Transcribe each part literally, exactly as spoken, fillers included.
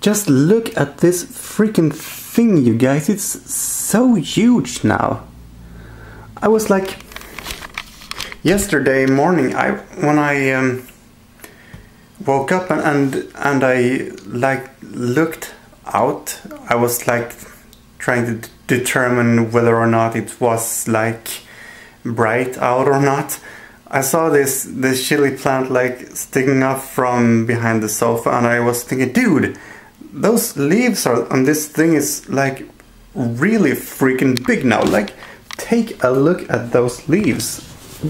Just look at this freaking thing, you guys. It's so huge now. I was like, yesterday morning, I when I um, woke up and, and and I like looked out, I was like trying to determine whether or not it was like bright out or not. I saw this this chili plant like sticking up from behind the sofa, and I was thinking, dude, those leaves are on this thing is like really freaking big now. Like, take a look at those leaves.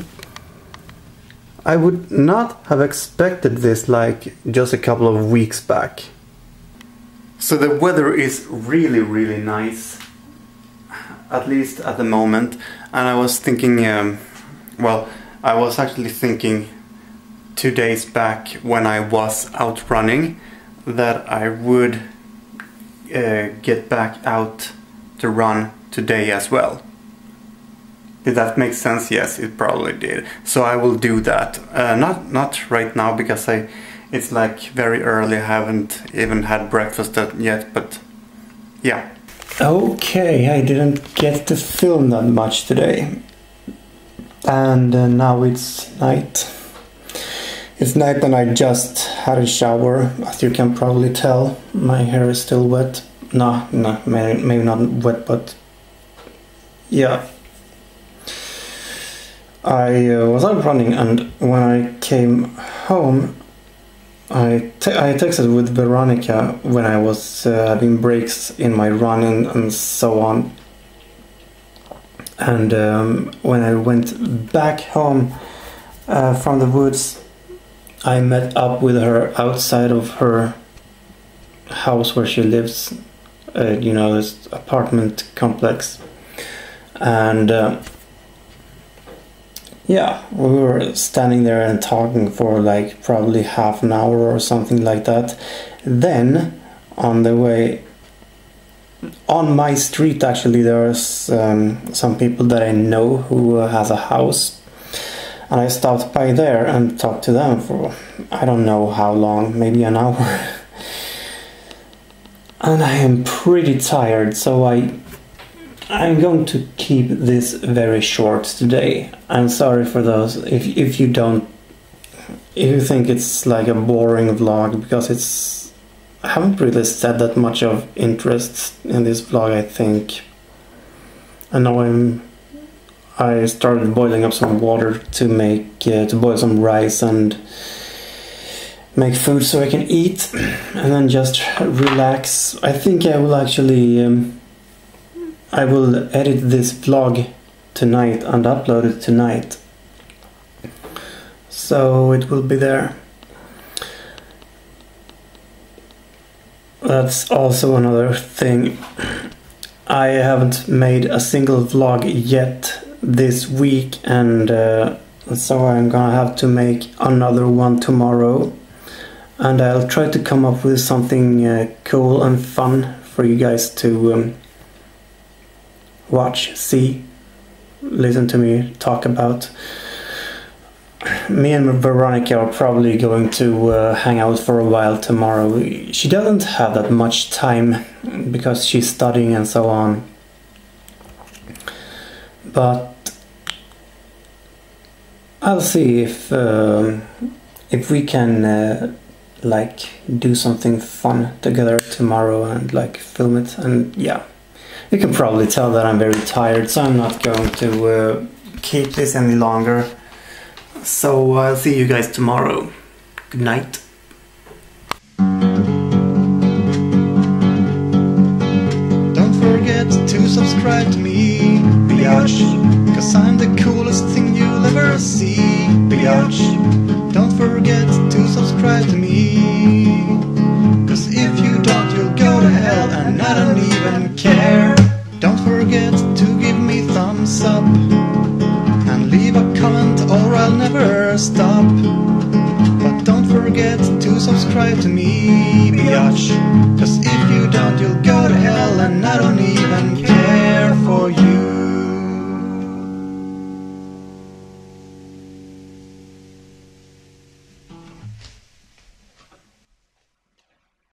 I would not have expected this like just a couple of weeks back. So the weather is really really nice, at least at the moment. And I was thinking, um, well, I was actually thinking two days back when I was out running that I would uh, get back out to run today as well. Did that make sense? Yes, it probably did. So I will do that. Uh, not not right now because I, it's like very early. I haven't even had breakfast yet. But yeah. Okay, I didn't get to film that much today, and uh, now it's night. It's night and I just had a shower. As you can probably tell, my hair is still wet. No, no, maybe, maybe not wet, but yeah. I uh, was out running, and when I came home, I, te I texted with Veronica when I was uh, having breaks in my running and so on. And um, when I went back home uh, from the woods, I met up with her outside of her house where she lives, uh, you know, this apartment complex. And uh, yeah, we were standing there and talking for like probably half an hour or something like that. Then on the way, on my street actually, there's um, some people that I know who uh, has a house. And I stopped by there and talked to them for I don't know how long, maybe an hour. And I am pretty tired, so I I'm going to keep this very short today. I'm sorry for those if if you don't if you think it's like a boring vlog, because it's I haven't really said that much of interest in this vlog, I think. And now I'm I started boiling up some water to make uh, to boil some rice and make food so I can eat and then just relax. I think I will actually um, I will edit this vlog tonight and upload it tonight, so it will be there. That's also another thing. I haven't made a single vlog yet this week, and uh, so I'm gonna have to make another one tomorrow, and I'll try to come up with something uh, cool and fun for you guys to um, watch, see, listen to me talk about. Me and Veronica are probably going to uh, hang out for a while tomorrow. She doesn't have that much time because she's studying and so on. But I'll see if uh, if we can uh, like do something fun together tomorrow and like film it. And yeah, you can probably tell that I'm very tired, so I'm not going to uh, keep this any longer. So I'll see you guys tomorrow. Good night. Don't forget to subscribe to me, biatch, cause I'm the coolest thing you'll ever see, biatch. Don't forget to subscribe to me, cause if you don't you'll go to hell and I don't even care. Don't forget to give me thumbs up and leave a comment or I'll never stop. But don't forget to subscribe to me, biatch, cause